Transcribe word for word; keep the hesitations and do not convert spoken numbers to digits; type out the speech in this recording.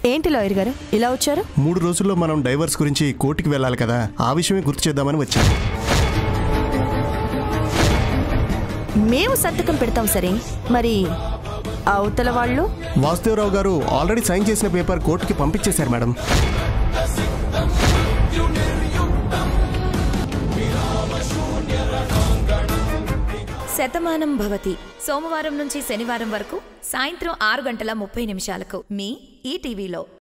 ఏంటి లాయర్ గారు ఇలా వచ్చారు? మూడు రోజుల్లో మనం డైవర్స్ గురించి కోర్టుకి వెళ్ళాలి కదా, ఆ విషయమే గుర్తు చేద్దామని వచ్చాను. మేము సంతకం పెడతాం సరే, మరి అవతల వాళ్ళు? వాసుదేవరావు గారు ఆల్రెడీ సైన్ చేసిన పేపర్ కోర్టుకి పంపించేశారు మేడం. శతమానం భవతి సోమవారం నుంచి శనివారం వరకు సాయంత్రం ఆరు గంటల ముప్పై నిమిషాలకు మీ ఈటీవీలో.